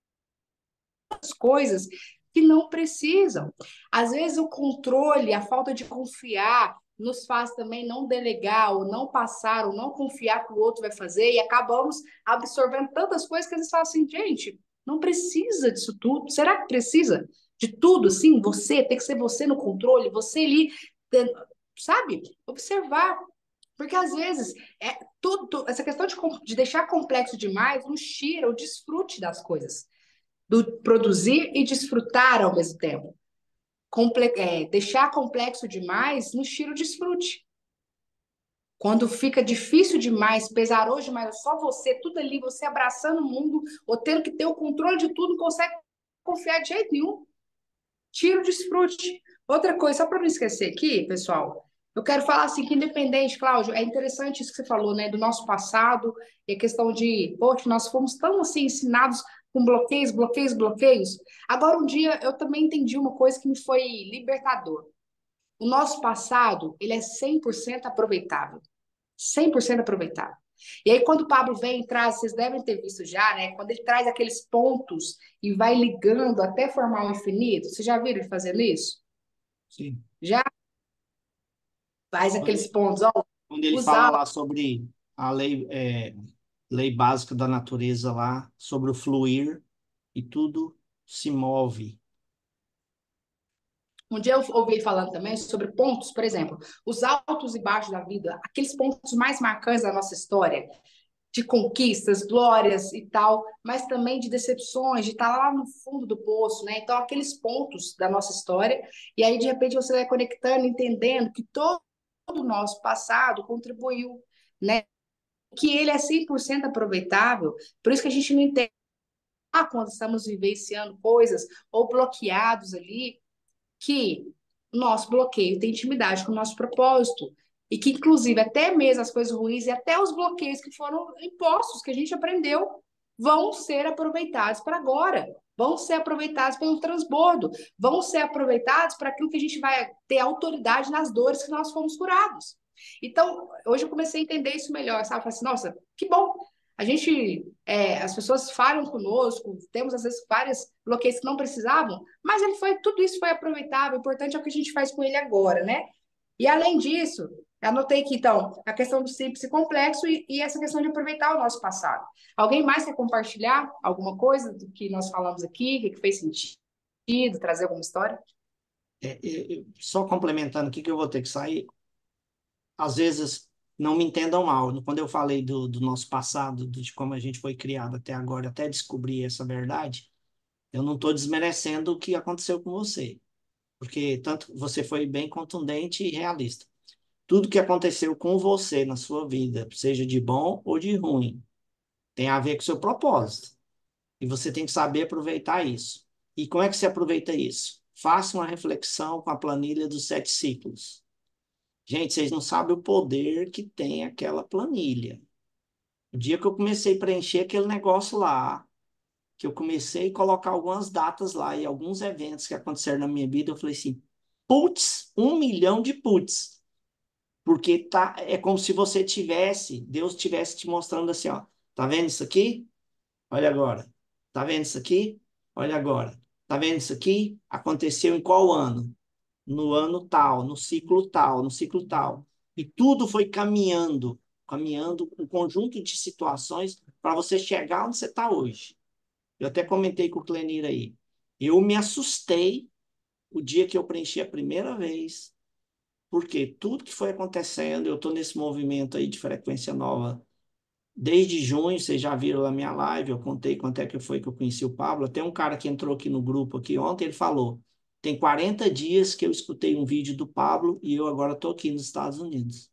coisas que não precisam? Às vezes o controle, a falta de confiar, nos faz também não delegar, ou não passar, ou não confiar que o outro vai fazer, e acabamos absorvendo tantas coisas que eles falam assim, gente, não precisa disso tudo. Será que precisa de tudo? Sim, você, tem que ser você no controle, você ali, sabe? Observar. Porque às vezes é tudo, essa questão de, de deixar complexo demais nos tira o desfrute das coisas, do produzir e desfrutar ao mesmo tempo. Comple é, deixar complexo demais nos tira o desfrute. Quando fica difícil demais, pesaroso demais, é só você, tudo ali, você abraçando o mundo, ou tendo que ter o controle de tudo, não consegue confiar de jeito nenhum. Tira o desfrute. Outra coisa, só para não esquecer aqui, pessoal, eu quero falar assim que independente, Cláudio, é interessante isso que você falou, né, do nosso passado, e a questão de, poxa, nós fomos tão assim ensinados com bloqueios, bloqueios, bloqueios. Agora, um dia, eu também entendi uma coisa que me foi libertador. O nosso passado, ele é cem por cento aproveitável. cem por cento aproveitável. E aí, quando o Pablo vem e traz, vocês devem ter visto já, né? Quando ele traz aqueles pontos e vai ligando até formar o infinito, vocês já viram ele fazendo isso? Sim. Já faz Quando, aqueles pontos, ó, quando ele os fala altos. lá sobre a lei, é, lei básica da natureza lá, sobre o fluir, e tudo se move. Um dia eu ouvi ele falando também sobre pontos, por exemplo, os altos e baixos da vida, aqueles pontos mais marcantes da nossa história, de conquistas, glórias e tal, mas também de decepções, de estar lá no fundo do poço, né? Então, aqueles pontos da nossa história, e aí, de repente, você vai conectando, entendendo que todo o nosso passado contribuiu, né? Que ele é cem por cento aproveitável, por isso que a gente não entende ah, quando estamos vivenciando coisas ou bloqueados ali, que o nosso bloqueio tem intimidade com o nosso propósito. E que, inclusive, até mesmo as coisas ruins e até os bloqueios que foram impostos, que a gente aprendeu, vão ser aproveitados para agora. Vão ser aproveitados pelo transbordo. Vão ser aproveitados para aquilo que a gente vai ter autoridade nas dores que nós fomos curados. Então, hoje eu comecei a entender isso melhor, sabe? Falei assim, nossa, que bom. A gente, é, as pessoas falham conosco, temos às vezes vários bloqueios que não precisavam, mas ele foi, tudo isso foi aproveitável, o importante é o que a gente faz com ele agora, né? E além disso, Anotei aqui, então, a questão do simples e complexo e, e essa questão de aproveitar o nosso passado. Alguém mais quer compartilhar alguma coisa do que nós falamos aqui, que que fez sentido, trazer alguma história? É, é, é, só complementando aqui que eu vou ter que sair, às vezes não me entendam mal, quando eu falei do, do nosso passado, de como a gente foi criado até agora, até descobrir essa verdade, eu não estou desmerecendo o que aconteceu com você, porque tanto você foi bem contundente e realista. Tudo que aconteceu com você na sua vida, seja de bom ou de ruim, tem a ver com o seu propósito. E você tem que saber aproveitar isso. E como é que você aproveita isso? Faça uma reflexão com a planilha dos sete ciclos. Gente, vocês não sabem o poder que tem aquela planilha. O dia que eu comecei a preencher aquele negócio lá, que eu comecei a colocar algumas datas lá e alguns eventos que aconteceram na minha vida, eu falei assim, putz, um milhão de putz. Porque tá, é como se você tivesse, Deus tivesse te mostrando assim, ó, tá vendo isso aqui? Olha agora. Tá vendo isso aqui? Olha agora. Tá vendo isso aqui? Aconteceu em qual ano? No ano tal, no ciclo tal, no ciclo tal. E tudo foi caminhando, caminhando um conjunto de situações para você chegar onde você está hoje. Eu até comentei com o Clenir aí. Eu me assustei o dia que eu preenchi a primeira vez, porque tudo que foi acontecendo, eu estou nesse movimento aí de frequência nova desde junho. Vocês já viram a minha live, eu contei quanto é que foi que eu conheci o Pablo. Até um cara que entrou aqui no grupo aqui ontem, ele falou, tem quarenta dias que eu escutei um vídeo do Pablo e eu agora estou aqui nos Estados Unidos.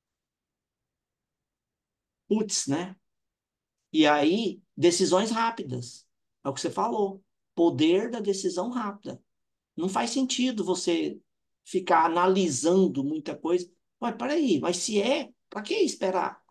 Putz, né? E aí, decisões rápidas. É o que você falou. Poder da decisão rápida. Não faz sentido você ficar analisando muita coisa. Mas peraí, mas se é, para que esperar?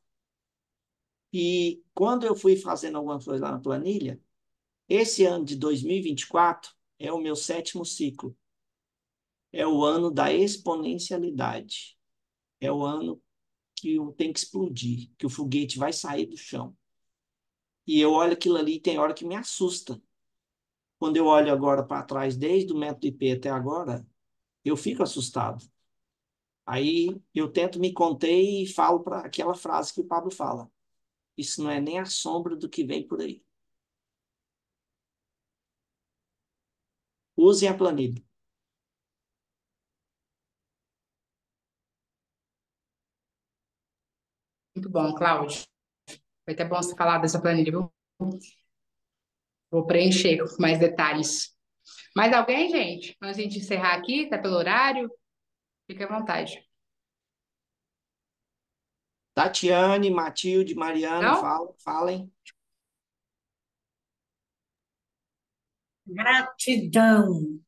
E quando eu fui fazendo algumas coisas lá na planilha, esse ano de dois mil e vinte e quatro é o meu sétimo ciclo. É o ano da exponencialidade. É o ano que eu tenho que explodir, que o foguete vai sair do chão. E eu olho aquilo ali e tem hora que me assusta. Quando eu olho agora para trás, desde o método I P até agora, eu fico assustado. Aí eu tento me conter e falo para aquela frase que o Pablo fala. Isso não é nem a sombra do que vem por aí. Usem a planilha. Muito bom, Cláudio. Foi até bom você falar dessa planilha, viu? Vou preencher com mais detalhes. Mais alguém, gente? Antes de encerrar aqui, tá pelo horário? Fique à vontade. Tatiane, Matilde, Mariana, Não? falam, falem. Gratidão.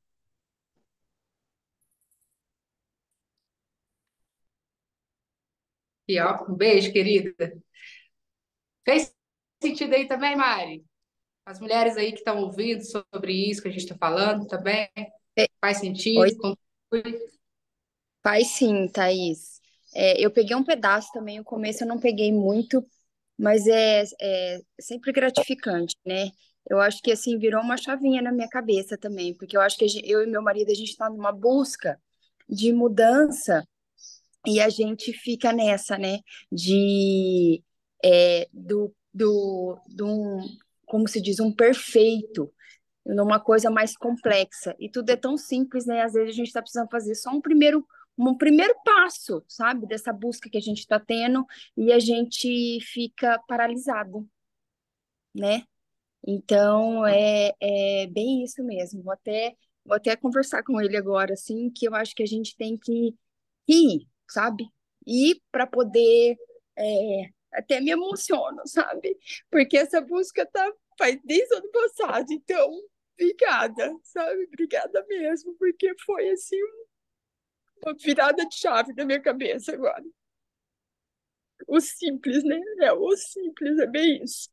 E ó, um beijo, querida. Fez sentido aí também, Mari? As mulheres aí que estão ouvindo sobre isso que a gente está falando também? É, Faz oi, sentido? Conclui? faz sim, Thaís. É, eu peguei um pedaço também, o começo eu não peguei muito, mas é, é sempre gratificante, né? Eu acho que assim virou uma chavinha na minha cabeça também, porque eu acho que a gen- eu e meu marido a gente está numa busca de mudança e a gente fica nessa, né? De é, do, do, do um, como se diz, um perfeito numa coisa mais complexa. E tudo é tão simples, né? Às vezes a gente está precisando fazer só um primeiro, um primeiro passo, sabe? Dessa busca que a gente está tendo e a gente fica paralisado, né? Então, é, é bem isso mesmo. Vou até, vou até conversar com ele agora, assim, que eu acho que a gente tem que ir, sabe? Ir para poder. é, até me emociono, sabe? Porque essa busca tá, faz desde o ano passado. Então, obrigada, sabe? Obrigada mesmo, porque foi, assim, uma virada de chave na minha cabeça agora. O simples, né? É o simples, é bem isso.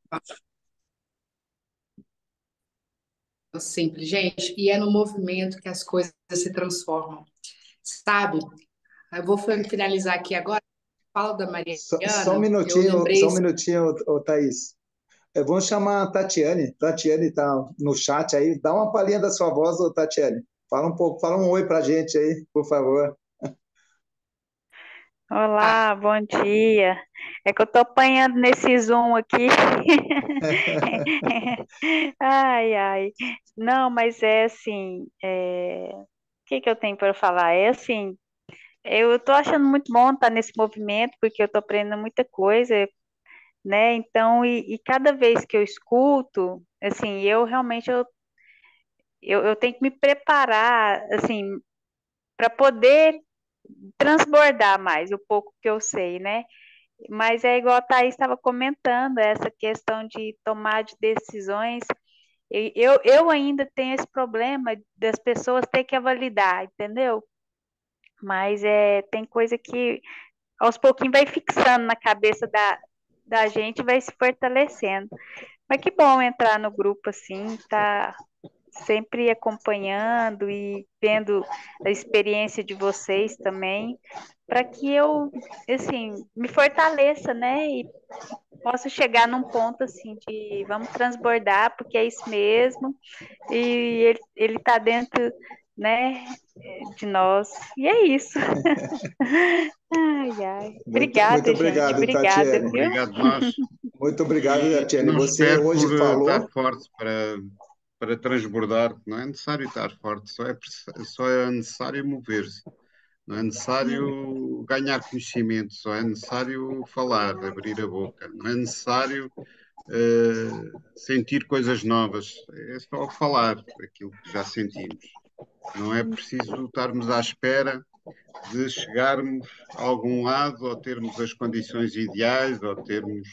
Simples, gente. E é no movimento que as coisas se transformam, sabe? Eu vou finalizar aqui agora. Falo da Só, só um Mariana, eu minutinho, lembrei. só um minutinho, ô, ô, Thaís. É, vamos chamar a Tatiane. Tatiane está no chat aí. Dá uma palhinha da sua voz, ô, Tatiane. Fala um pouco, fala um oi para a gente aí, por favor. Ah, Olá, bom dia. É que eu tô apanhando nesse Zoom aqui. Ai, ai. Não, mas é assim, é, o que que eu tenho para falar? É assim, eu tô achando muito bom estar nesse movimento, porque eu tô aprendendo muita coisa, né? Então, e, e cada vez que eu escuto, assim, eu realmente eu, eu, eu tenho que me preparar, assim, para poder transbordar mais o pouco que eu sei, né? Mas é igual a Thaís estava comentando, essa questão de tomar de decisões. E Eu, eu ainda tenho esse problema das pessoas ter que validar, entendeu? Mas é, tem coisa que aos pouquinhos vai fixando na cabeça da, da gente e vai se fortalecendo. Mas que bom entrar no grupo assim, tá sempre acompanhando e vendo a experiência de vocês também, para que eu, assim, me fortaleça, né? E posso chegar num ponto assim de vamos transbordar, porque é isso mesmo, e ele, ele tá dentro, né, de nós. E é isso. Ai, ai. Muito, muito Obrigada, gente. obrigado, Obrigada, Tatiane. viu? Obrigado nós. Muito obrigado, E Tatiane. não Você espero por hoje eh, estar falou. forte para, para transbordar. Não é necessário estar forte, só é, preci- só é necessário mover-se. Não é necessário ganhar conhecimento, só é necessário falar, abrir a boca. Não é necessário eh, sentir coisas novas, é só falar aquilo que já sentimos. Não é preciso estarmos à espera de chegarmos a algum lado ou termos as condições ideais ou termos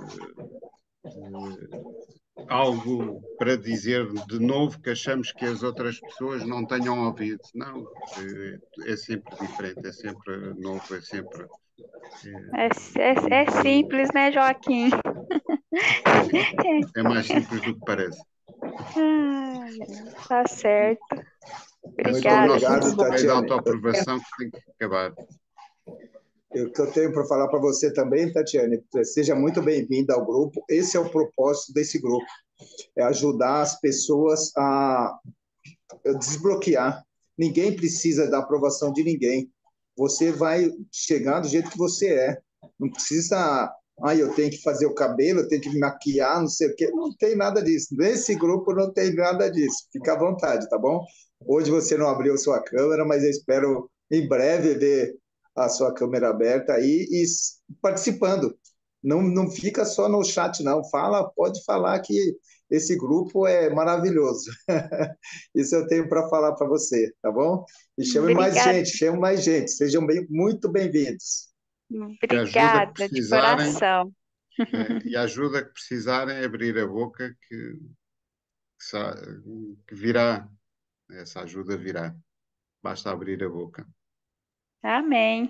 algo para dizer de novo que achamos que as outras pessoas não tenham ouvido. Não, é, é sempre diferente, é sempre novo, é sempre. É, É, é, é simples, né, Joaquim? é, é mais simples do que parece. Ai, tá certo. É só Muito o Obrigada, nosso muito obrigado, bom. bloqueio de Tatiane. autoaprovação que tem que acabar. O que eu tenho para falar para você também, Tatiane, seja muito bem-vinda ao grupo. Esse é o propósito desse grupo, é ajudar as pessoas a desbloquear. Ninguém precisa da aprovação de ninguém. Você vai chegar do jeito que você é. Não precisa, ah, eu tenho que fazer o cabelo, eu tenho que me maquiar, não sei o quê. Não tem nada disso. Nesse grupo não tem nada disso. Fica à vontade, tá bom? Hoje você não abriu sua câmera, mas eu espero em breve ver a sua câmera aberta aí e participando. Não, não fica só no chat, não. Fala, pode falar que esse grupo é maravilhoso. Isso eu tenho para falar para você, tá bom? E chame mais obrigada, gente, chame mais gente. Sejam bem, muito bem-vindos. E a ajuda que obrigada de precisarem, coração. eh, e a ajuda que precisarem, abrir a boca que, que, sa- que virá. Essa ajuda virá. Basta abrir a boca. Amém.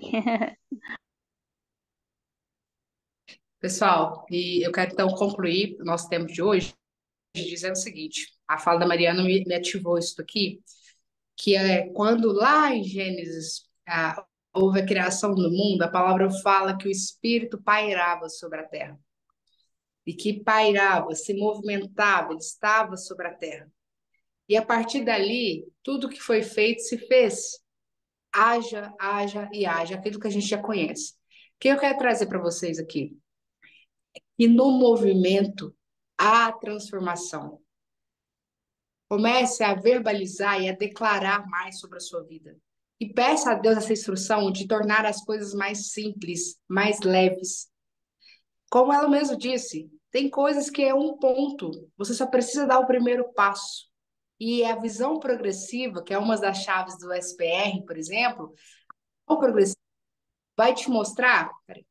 Pessoal, e eu quero então concluir o nosso tempo de hoje dizendo o seguinte: a fala da Mariana me, me ativou isso aqui, que é quando lá em Gênesis ah, houve a criação do mundo, a palavra fala que o Espírito pairava sobre a terra. E que pairava, se movimentava, ele estava sobre a terra. E a partir dali, tudo que foi feito se fez. Haja, haja e haja, aquilo que a gente já conhece. O que eu quero trazer para vocês aqui? E no movimento, há transformação. Comece a verbalizar e a declarar mais sobre a sua vida. E peça a Deus essa instrução de tornar as coisas mais simples, mais leves. Como ela mesma disse, tem coisas que é um ponto, você só precisa dar o primeiro passo. E a visão progressiva, que é uma das chaves do S P R, por exemplo, a progressiva vai te mostrar. Peraí,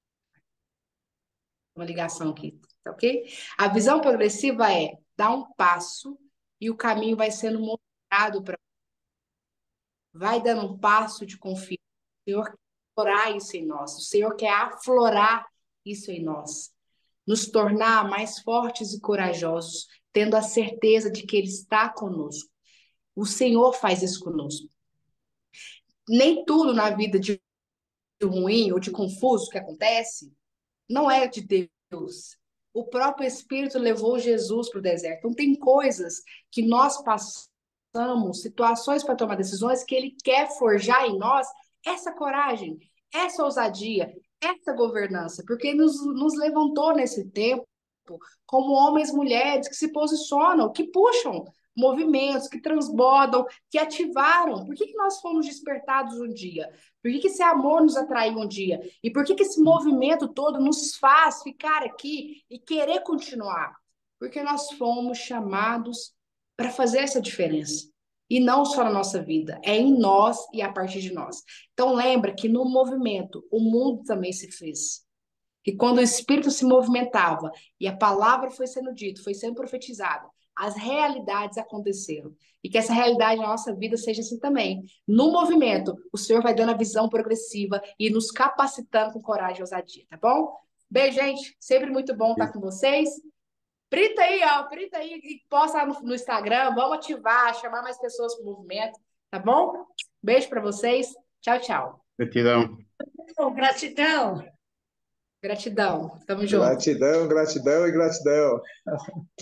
uma ligação aqui, tá ok? A visão progressiva é dar um passo e o caminho vai sendo mostrado para. Vai dando um passo de confiança. O Senhor quer aflorar isso em nós. O Senhor quer aflorar isso em nós. Nos tornar mais fortes e corajosos, tendo a certeza de que Ele está conosco. O Senhor faz isso conosco. Nem tudo na vida de ruim ou de confuso que acontece não é de Deus. O próprio Espírito levou Jesus para o deserto. Então, tem coisas que nós passamos, situações para tomar decisões, que Ele quer forjar em nós essa coragem, essa ousadia, essa governança, porque nos, nos levantou nesse tempo como homens e mulheres que se posicionam, que puxam movimentos, que transbordam, que ativaram. Por que, que nós fomos despertados um dia? Por que, que esse amor nos atraiu um dia? E por que, que esse movimento todo nos faz ficar aqui e querer continuar? Porque nós fomos chamados para fazer essa diferença. E não só na nossa vida, é em nós e a partir de nós. Então lembra que no movimento o mundo também se fez. E quando o Espírito se movimentava e a palavra foi sendo dita, foi sendo profetizada, as realidades aconteceram. E que essa realidade na nossa vida seja assim também. No movimento, o Senhor vai dando a visão progressiva e nos capacitando com coragem e ousadia, tá bom? Beijo, gente. Sempre muito bom estar com vocês. Printa aí, ó, printa aí e posta no, no Instagram. Vamos ativar, chamar mais pessoas para o movimento, tá bom? Beijo para vocês. Tchau, tchau. Gratidão. Oh, gratidão. Gratidão. Tamo junto. Gratidão, gratidão e gratidão.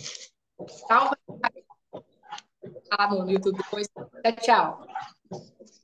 Salva lá no YouTube depois. Tchau, tchau.